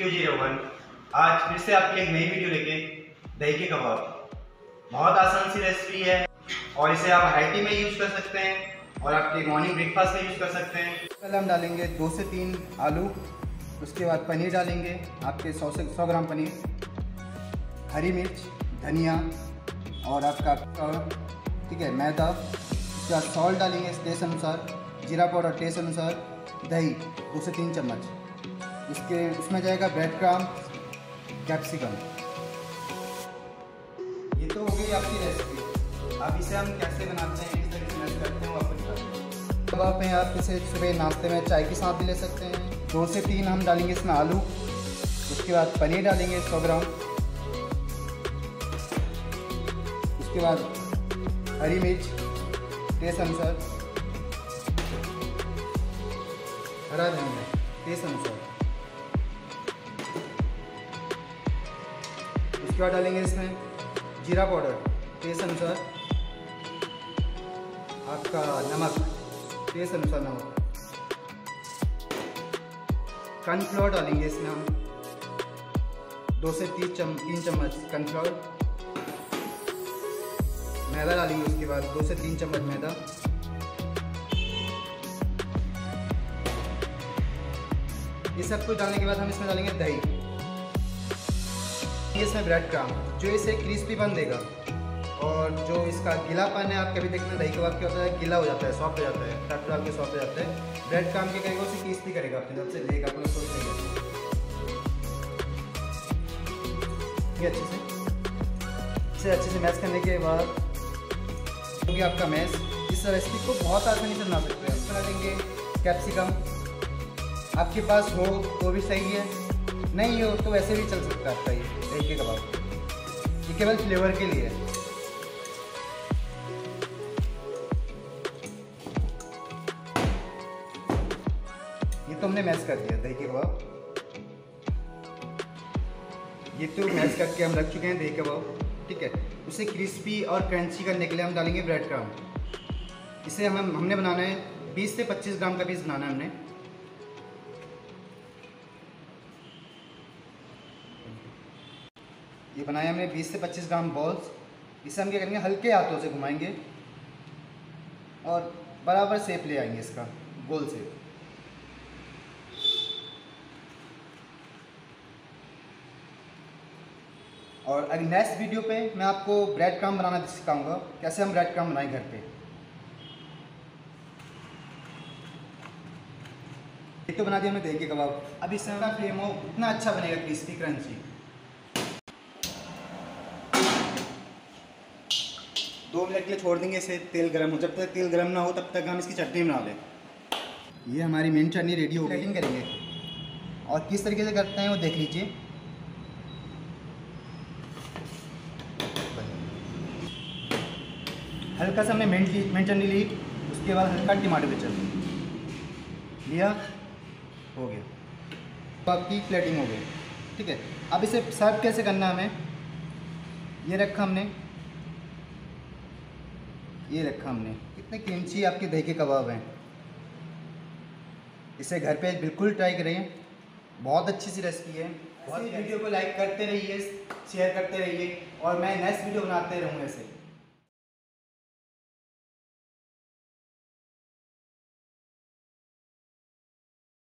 0201। आज फिर से आपकी एक नई वीडियो लेके दही के कबाब। बहुत आसान सी रेसिपी है और इसे आप हाई टी में यूज़ कर सकते हैं और आपके मॉर्निंग ब्रेकफास्ट में यूज़ कर सकते हैं। पहले हम डालेंगे 2 से 3 आलू, उसके बाद पनीर डालेंगे आपके 100 से 100 ग्राम पनीर, हरी मिर्च, धनिया और आपका ठीक है मैदा, उसके बाद सॉल्ट डालेंगे टेस्ट अनुसार, जीरा पाउडर टेस्ट अनुसार, दही 2 से 3 चम्मच, उसमें जाएगा ब्रेड क्रम्ब, कैप्सिकम। ये तो हो गई आपकी रेसिपी। अब इसे हम कैसे बनाते हैं, किस तरीके से मैश करते हैं वो आपको दिखाते हैं। अब आप इसे सुबह नाश्ते में चाय के साथ भी ले सकते हैं। 2 से 3 हम डालेंगे इसमें आलू, उसके बाद पनीर डालेंगे 100 ग्राम, उसके बाद हरी मिर्च टेस्ट अनुसार, हरा धनिया टेस्ट अनुसार, उसके बाद डालेंगे इसमें जीरा पाउडर टेस्ट अनुसार, आपका नमक टेस्ट अनुसार नमक, कॉर्नफ्लोर डालेंगे इसमें हम 2 से 3 चम्मच कॉर्नफ्लोर, मैदा डालेंगे उसके बाद 2 से 3 चम्मच मैदा, ये सब कुछ डालने के बाद हम इसमें डालेंगे दही, इसमें ब्रेड क्रम्ब जो इसे क्रिस्पी बन देगा, और जो इसका गीलापन है आप कभी देखना दही कबाब क्या होता है, गीला हो जाता है, सॉफ्ट हो जाता है, टमाटर डाल के सॉफ्ट हो जाता है। ब्रेड क्रम्ब क्या करेगा, उसे क्रिस्पी करेगा अपने तरफ से, लेगा अपना सोच लेगा ये अच्छे से मैश करने के बाद होगी आपका मैश। इस रेसिपी को बहुत आसानी से बना सकते हैं। इसमें डालेंगे कैप्सिकम, आपके पास हो तो भी सही है, नहीं हो तो वैसे भी चल सकता है आपका ये दही के कबाब। ये केवल फ्लेवर के लिए है। ये तो हमने मैश कर दिया दही के कबाब, ये तो मैश करके हम रख चुके हैं दही कबाब, ठीक है। उसे क्रिस्पी और क्रंची करने के लिए हम डालेंगे ब्रेड क्रम्ब। इसे हमने बनाना है 20 से 25 ग्राम का पीस बनाना है हमने। ये बनाया हमने 20 से 25 ग्राम बॉल्स। इसे हम क्या करेंगे, हल्के हाथों से घुमाएंगे और बराबर शेप ले आएंगे इसका, गोल शेप। और अगर नेक्स्ट वीडियो पे मैं आपको ब्रेड क्रम्ब बनाना सिखाऊंगा, कैसे हम ब्रेड क्रम्ब बनाएं घर पे। ये तो बना दिया हमने दही के कबाब। अब इसका फ्लेम हो इतना अच्छा बनेगा, क्रिस्पी क्रंची। 2 मिनट के लिए छोड़ देंगे इसे, तेल गर्म हो। जब तक तेल गर्म ना हो तब तक हम इसकी चटनी बना लें। ये हमारी मेन चटनी रेडी हो गई। करेंगे और किस तरीके से करते हैं वो देख लीजिए। हल्का सा हमने मेन चटनी ली, उसके बाद हल्का टमाटर केचप लिया, हो गया। तो आपकी प्लेटिंग हो गई, ठीक है। अब इसे सर्व कैसे करना है हमें, ये रखा हमने, ये रखा हमने। कितने क्रंची आपके दही के कबाब हैं। इसे घर पे बिल्कुल ट्राई करें, बहुत अच्छी सी रेसिपी है। वीडियो को लाइक करते रहिए, शेयर करते रहिए और मैं नेक्स्ट वीडियो बनाते रहूँगा ऐसे।